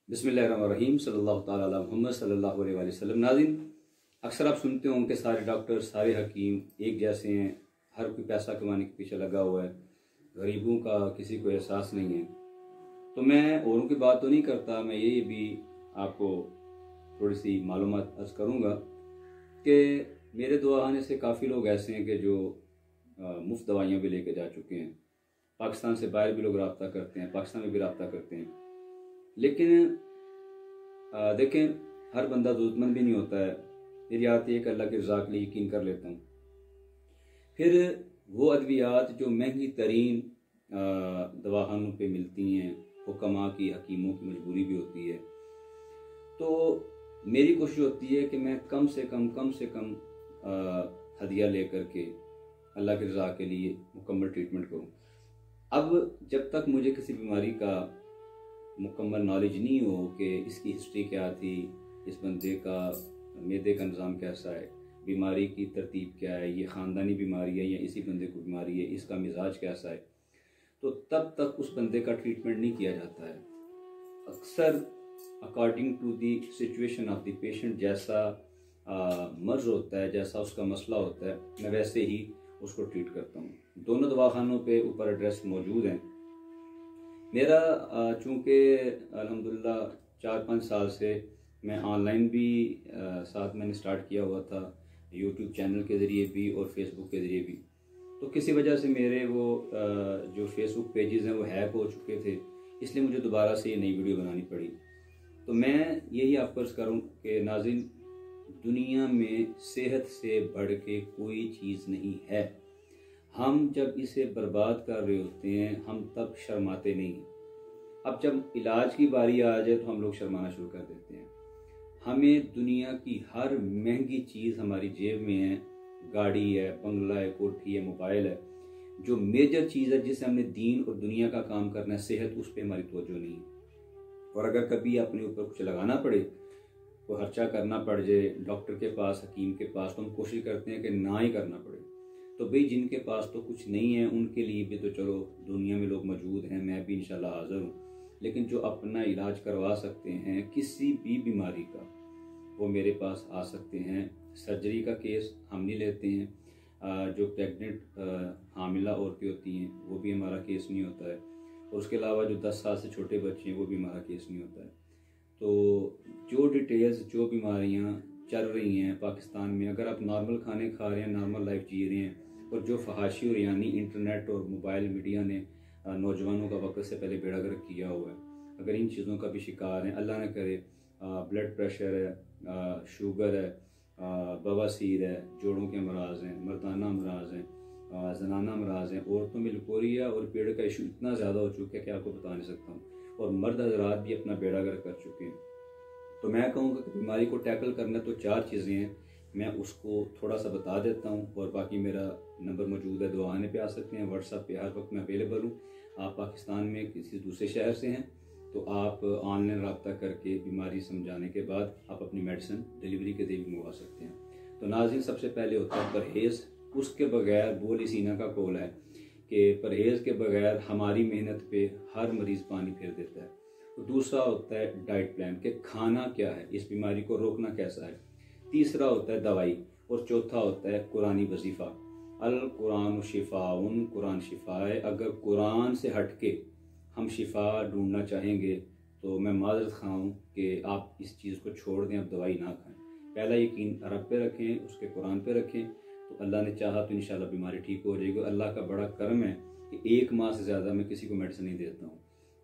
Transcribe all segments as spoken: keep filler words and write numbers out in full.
बिस्मिल्लाहिर्रहमानिर्रहीम सल्लल्लाहु ताला अला मुहम्मद सल्लल्लाहु अलैहि वसल्लम। नाज़रीन, अक्सर आप सुनते होंगे कि सारे डॉक्टर सारे हकीम एक जैसे हैं, हर कोई पैसा कमाने के पीछे लगा हुआ है, गरीबों का किसी को एहसास नहीं है। तो मैं औरों की बात तो नहीं करता, मैं ये भी आपको थोड़ी सी मालूमात अर्ज़ करूँगा कि मेरे दुआ आने से काफ़ी लोग ऐसे हैं कि जो मुफ्त दवाइयाँ भी लेके जा चुके हैं। पाकिस्तान से बाहर भी लोग रब्ता करते हैं, पाकिस्तान में भी रब्ता करते हैं, लेकिन आ, देखें, हर बंदा ज़रूरतमंद भी नहीं होता है। मेरी आदत है कि अल्लाह के रज़ा के लिए यकीन कर लेता हूँ। फिर वो अद्वियात जो महंगी तरीन दवाखानों पे मिलती हैं, हुक्मा की हकीमों की मजबूरी भी होती है, तो मेरी कोशिश होती है कि मैं कम से कम कम से कम हदिया ले करके अल्लाह के रज़ा के लिए मुकम्मल ट्रीटमेंट करूँ। अब जब तक मुझे किसी बीमारी का मुकम्मल नॉलेज नहीं हो कि इसकी हिस्ट्री क्या थी, इस बंदे का मैदे का निज़ाम कैसा है, बीमारी की तरतीब क्या है, ये ख़ानदानी बीमारी है या इसी बंदे को बीमारी है, इसका मिजाज कैसा है, तो तब तक उस बंदे का ट्रीटमेंट नहीं किया जाता है। अक्सर according to the situation of the patient, जैसा मर्ज़ होता है, जैसा उसका मसला होता है, मैं वैसे ही उसको ट्रीट करता हूँ। दोनों दवाखानों पे ऊपर एड्रेस मौजूद हैं। मेरा चूँकि अल्हम्दुलिल्लाह चार पाँच साल से मैं ऑनलाइन भी आ, साथ मैंने स्टार्ट किया हुआ था, यूट्यूब चैनल के ज़रिए भी और फेसबुक के ज़रिए भी, तो किसी वजह से मेरे वो आ, जो फेसबुक पेजेस हैं वो हैक हो चुके थे, इसलिए मुझे दोबारा से ये नई वीडियो बनानी पड़ी। तो मैं यही आपको अर्ज़ करूँ कि नाज़रीन, दुनिया में सेहत से बढ़ के कोई चीज़ नहीं है। हम जब इसे बर्बाद कर रहे होते हैं, हम तब शर्माते नहीं। अब जब इलाज की बारी आ जाए तो हम लोग शर्माना शुरू कर देते हैं। हमें दुनिया की हर महंगी चीज़ हमारी जेब में है, गाड़ी है, बंगला है, कोठी है, मोबाइल है। जो मेजर चीज़ है जिससे हमने दीन और दुनिया का काम करना है, सेहत, उस पर हमारी तवज्जो नहीं है। और अगर कभी अपने ऊपर कुछ लगाना पड़े, कोई खर्चा करना पड़ जाए डॉक्टर के पास, हकीम के पास, तो हम कोशिश करते हैं कि ना ही करना पड़े। तो भाई, जिनके पास तो कुछ नहीं है उनके लिए भी तो चलो दुनिया में लोग मौजूद हैं, मैं भी इंशाल्लाह हाज़िर हूँ। लेकिन जो अपना इलाज करवा सकते हैं किसी भी बीमारी का, वो मेरे पास आ सकते हैं। सर्जरी का केस हम नहीं लेते हैं। जो प्रेग्नेंट हामिला औरतें होती हैं वो भी हमारा केस नहीं होता है। और उसके अलावा जो दस साल से छोटे बच्चे हैं वो भी हमारा केस नहीं होता है। तो जो डिटेल्स, जो बीमारियाँ चल रही हैं पाकिस्तान में, अगर आप नॉर्मल खाने खा रहे हैं, नॉर्मल लाइफ जी रहे हैं, और जो फहाशी और यानी इंटरनेट और मोबाइल मीडिया ने नौजवानों का वक्त से पहले बेड़ा गर्क किया हुआ है, अगर इन चीज़ों का भी शिकार हैं, अल्लाह न करे, ब्लड प्रेशर है, शुगर है, बवासीर है, जोड़ों के अमराज हैं, मर्दाना अमराज हैं, जनाना अमराज हैं, औरतों में लकोरिया और पेड़ का इशू इतना ज़्यादा हो चुका है कि आपको बता नहीं सकता हूँ, और मर्द हजरात भी अपना बेड़ा गर्क कर चुके हैं। तो मैं कहूँगा कि बीमारी को टैकल करना तो चार चीज़ें हैं, मैं उसको थोड़ा सा बता देता हूँ। और बाकी मेरा नंबर मौजूद है, दुआने पे आ सकते हैं, व्हाट्सएप पे हर वक्त मैं अवेलेबल हूँ। आप पाकिस्तान में किसी दूसरे शहर से हैं तो आप ऑनलाइन रब्ता करके बीमारी समझाने के बाद आप अपनी मेडिसिन डिलीवरी के लिए भी मंगवा सकते हैं। तो नाज़रीन, सबसे पहले होता है परहेज़। उसके बगैर बोली सीना का कौल है कि परहेज़ के बगैर हमारी मेहनत पे हर मरीज़ पानी फेर देता है। तो दूसरा होता है डाइट प्लान, कि खाना क्या है, इस बीमारी को रोकना कैसा है। तीसरा होता है दवाई, और चौथा होता है कुरानी वजीफ़ा, अल कुरान शिफाउन, कुरान शिफा है। अगर कुरान से हट के हम शिफा ढूंढना चाहेंगे तो मैं माजरत खा हूँ कि आप इस चीज़ को छोड़ दें, आप दवाई ना खाएं। पहला यकीन रब पे रखें, उसके कुरान पे रखें, तो अल्लाह ने चाहा तो इंशाल्लाह बीमारी ठीक हो जाएगी। अल्लाह का बड़ा करम है कि एक माह से ज़्यादा मैं किसी को मेडिसिन नहीं देता हूँ।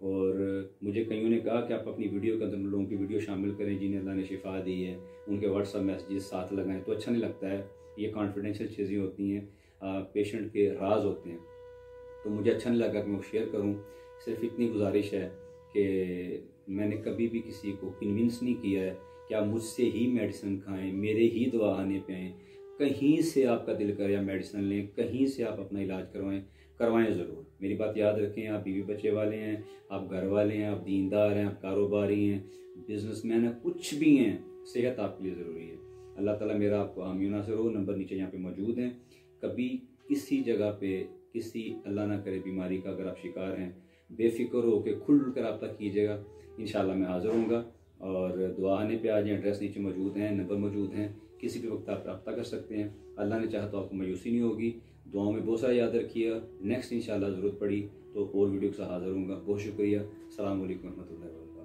और मुझे कईयों ने कहा कि आप अपनी वीडियो के अंदर लोगों की वीडियो शामिल करें जिन्हें अल्लाह ने शिफा दी है, उनके व्हाट्सअप मैसेजेस साथ लगाएं, तो अच्छा नहीं लगता है। ये कॉन्फिडेंशियल चीज़ें होती हैं, पेशेंट के राज होते हैं, तो मुझे अच्छा नहीं लगा कि मैं शेयर करूं। सिर्फ इतनी गुजारिश है कि मैंने कभी भी किसी को कन्विंस नहीं किया है कि आप मुझसे ही मेडिसिन खाएं, मेरे ही दवा आने पे आएँ। कहीं से आपका दिल करे आप मेडिसिन लें, कहीं से आप अपना इलाज करवाएं, करवाएं ज़रूर। मेरी बात याद रखें, आप बीवी बच्चे वाले हैं, आप घर वाले हैं, आप दीनदार हैं, आप कारोबारी हैं, बिजनेसमैन हैं, कुछ भी हैं, सेहत आपके लिए ज़रूरी है। अल्लाह ताला मेरा आपको आमीन नासिर हो। नंबर नीचे यहाँ पे मौजूद हैं। कभी किसी जगह पे किसी अल्लाह ना करे बीमारी का अगर आप शिकार हैं, बेफिक्र हो के खुल कर रब्ता कीजिएगा। इंशाल्लाह मैं हाज़िर होऊंगा। और दुआ आने पे आज एड्रेस नीचे मौजूद हैं, नंबर मौजूद हैं, किसी भी वक्त आप रब्ता कर सकते हैं। अल्लाह ने चाहा तो आपको मायूसी नहीं होगी। दुआओं में बहुत सारा याद रखिए। नेक्स्ट इंशाल्लाह ज़रूरत पड़ी तो और वीडियो के साथ हाज़िर होऊंगा। बहुत शुक्रिया। अस्सलाम वालेकुम रहमतुल्लाहि व बरकातहू।